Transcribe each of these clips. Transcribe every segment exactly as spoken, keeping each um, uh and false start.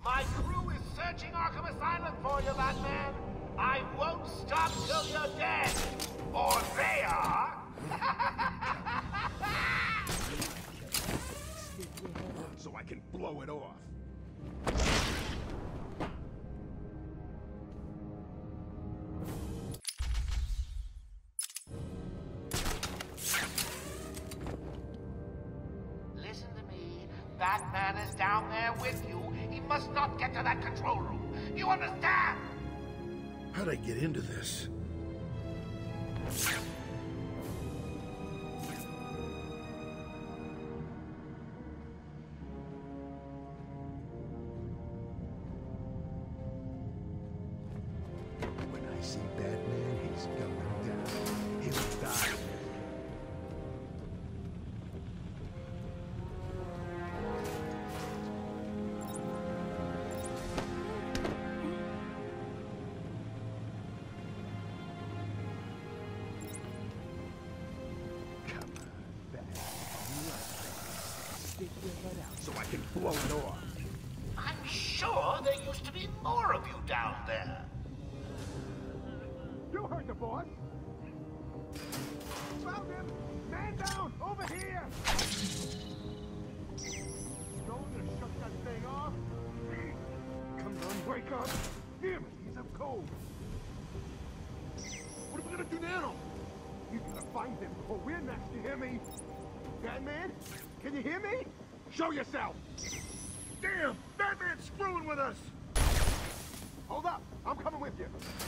My crew is searching Arkham Asylum for you, Batman. I won't stop till you're dead. Or they are. So I can blow it off. Listen to me. Batman is down there with you. He must not get to that control room. You understand? How'd I get into this? When I see Batman, he's going down. He'll die. So I can blow it off. I'm sure there used to be more of you down there. You heard the boss. Found him. Man down. Over here. Going to shut that thing off. Come on, wake up. Damn it, he's up cold. What are we gonna do now? You gotta find them before we're next. You hear me? Batman? Can you hear me? Show yourself! Damn! Batman's screwing with us! Hold up! I'm coming with you!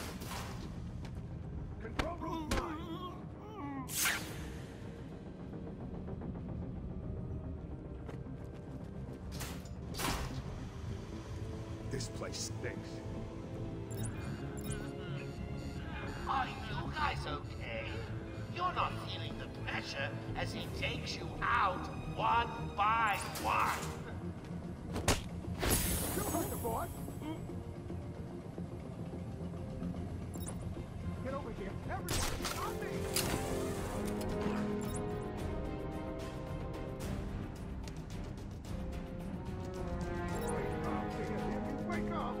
Control room's mine! This place stinks. Are you guys okay? You're not feeling the pressure as he takes you out one by one. You heard the boss! Get over here! Everyone, on me! Wake up, Danny! Wake up!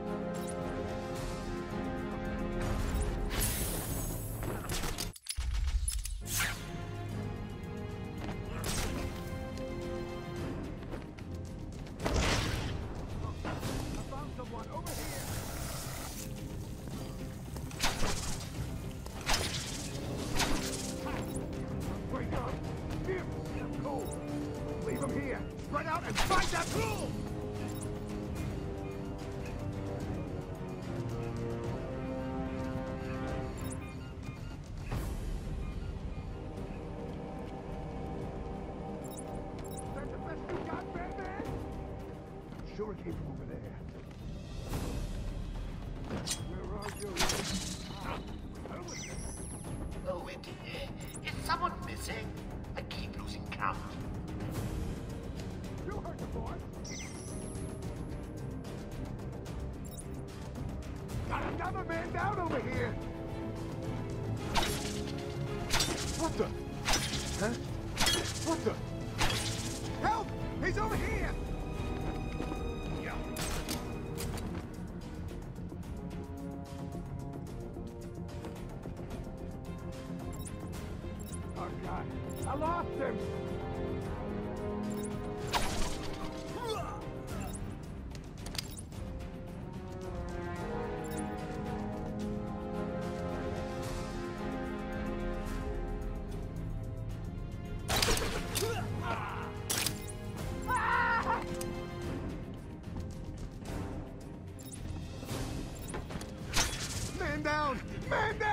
Run out and find that tool! That's the best you got, Batman? Sure it came from over there. Where are you? Oh, it, is someone missing? I keep losing count. You heard the boss. Got another man down over here. What the? Huh? What the? Help! He's over here! Yeah. Oh, God. I lost him! Man down! Man down!